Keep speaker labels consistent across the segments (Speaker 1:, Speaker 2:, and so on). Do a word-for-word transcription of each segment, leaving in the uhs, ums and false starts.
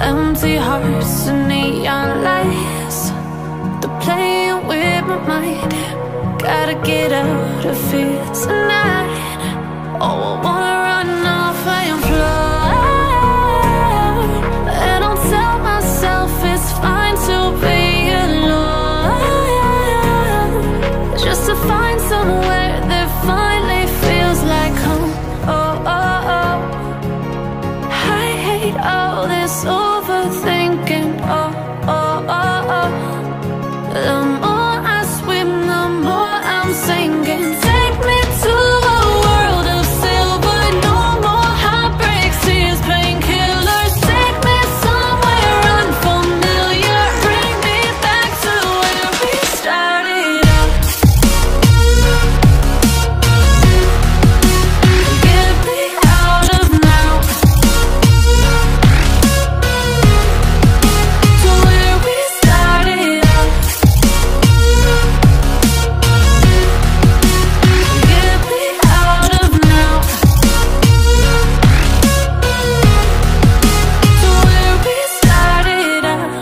Speaker 1: empty hearts and neon lights, they're playing with my mind. Gotta get out of here tonight. Oh, I wanna run off and fly, and I'll tell myself it's fine to be alone, just to find somewhere that finally feels like home. Oh, oh, oh. I hate all this overthinking. Oh, oh, oh, oh. The more I swim, the more I'm sinking. Take me to a world of silver, no more heartbreaks, tears, painkillers. Take me somewhere unfamiliar, bring me back to where we started out. Get me out of now, to where we started out. Get me out of now, to where we started out.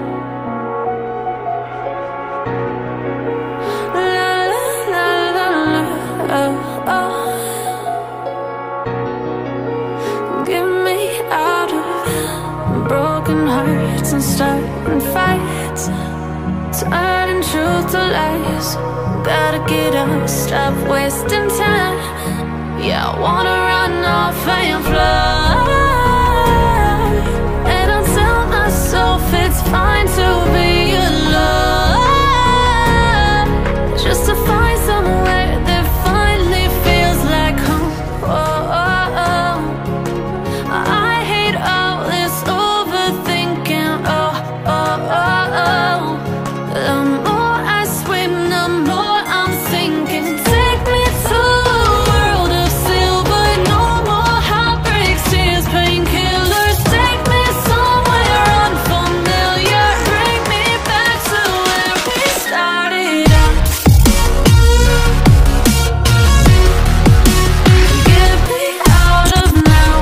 Speaker 1: La la la la la, oh, oh. Get me out of broken hearts and starting fights, turning truth to lies. Gotta get up, stop wasting time. Yeah, I wanna run off and fly, and I'll tell myself it's fine to be alone, just to find somewhere that finally feels like home. Oh, oh, oh. I hate all this overthinking. Oh, oh, oh, oh. The more I swim, the more I'm sinking. Take me to a world of silver, no more heartbreaks, tears, painkillers. Take me somewhere unfamiliar, bring me back to where we started out. Get me out of now,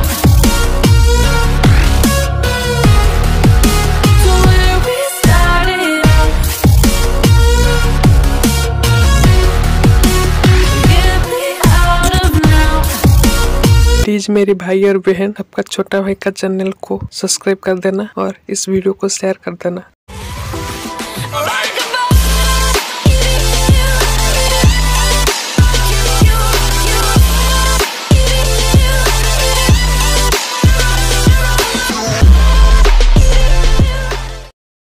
Speaker 1: to where we started out. Get me out of now.
Speaker 2: Please मेरे भाई और बहन, आपका छोटा भाई का channel को subscribe कर देना और इस वीडियो को शेयर कर देना।